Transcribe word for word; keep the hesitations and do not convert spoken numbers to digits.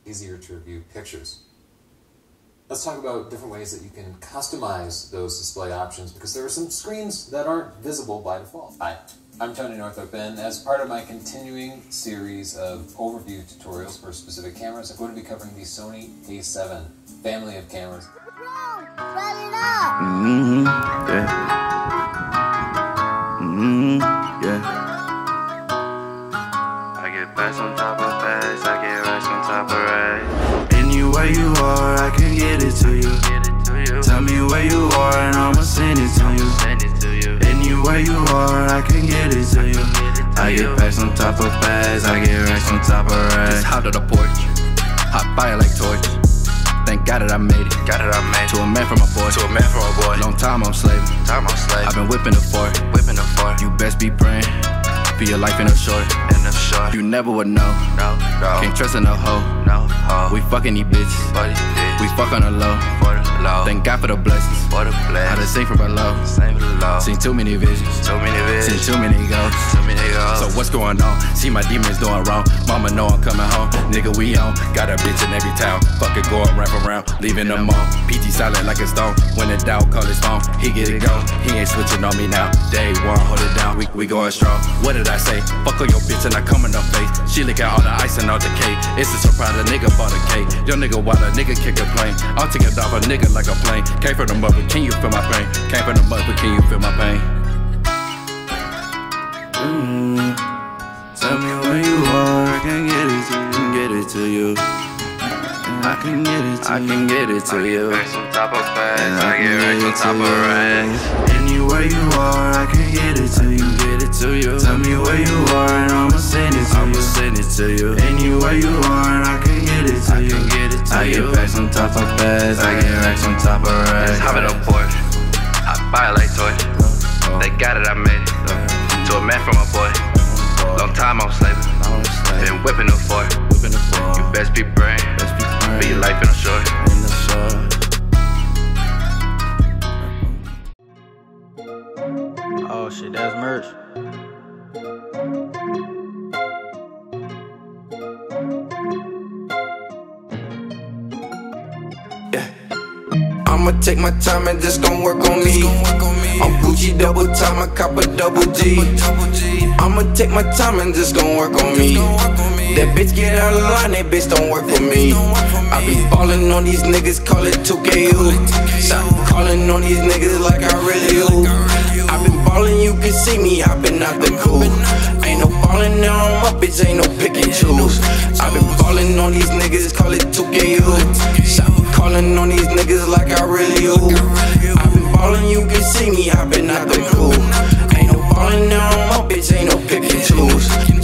easier to review pictures. Let's talk about different ways that you can customize those display options, because there are some screens that aren't visible by default. Hi, I'm Tony Northrop, and as part of my continuing series of overview tutorials for specific cameras, I'm going to be covering the Sony A seven family of cameras. Mm-hmm, yeah. Mm-hmm, yeah. I get bags on top of bags, I get racks on top of racks. Anywhere you are, I can get it to you. Tell me where you are and I'ma send it to you. Anywhere you are, I can get it to you. I get bags on top of bags, I get racks on top of racks. Just hop to the porch, hop by it like torch. Thank God that I made it. Got it, I made it. To a man from a boy. To a man from a boy. Long time I'm slaving. Time I'm slaving. I've been whipping the fort. Whipping the fort. You best be praying for your life in a short. In a short. You never would know. No, no. Can't trust in no hoe. No, ho. We fucking these bitches. For these bitches. We fuck on the low. For the low. Thank God for the blessings. For the blessings. I done sing from below. Sing from below. Seen too many visions. Too many visions. Seen too many ghosts. Too many ghosts. So what's going on? See my demons doing wrong. Mama know I'm coming home. Nigga, we on. Got a bitch in every town. Fuck it, going wrap around. Leaving them on. P T silent like a stone. When it down, call his phone. He get it go. He ain't switching on me now. Day one, hold it down. We, we going strong. What did I say? Fuck on your bitch and I come in her face. She lick out all the ice and all the cake. It's a surprise a nigga bought a cake. Yo nigga, why the nigga kick a plane? I'll take it off a nigga like a plane. Came from the mother, can you feel my pain? Came from the mother, can you feel my pain? Mm-hmm. Tell me where you are, I can get it to you. Get it to you. I can get it to I you. can get it to you. Racks on top of bags, I get racks on top of racks. Anywhere you are, I can get it to you. Get it to you. Tell me where you are and I'ma send it to you. I'ma send it to you. Anywhere you are and I can get it to I you. can get it to I you. get bags on top of bags, I get racks on top of racks. Just hop in the porch, hop by it like torch. Thank God that I made it. To a man from a boy. Long time I'm slaving. Been whipping the fort. You best be brave. Be your life in a short. In the short. Oh shit, that's merch. Yeah. I'ma take my time and just gon' work on me. I'm Gucci double time, I cop a double G. I'ma take my time and just gon' work on me. That bitch get out of line, that bitch don't work for me. I be ballin' on these niggas, call it two K U. Stop calling on these niggas like I really do. I been ballin', you can see me, I been out the cool. Ain't no fallin' on my bitch, ain't no pick and choose. I been ballin' on these niggas, call it two K U. Stop calling on these niggas like I really do. I been ballin', you can see me, I been out the cool. Ain't no fallin' on my bitch, ain't no pick and choose.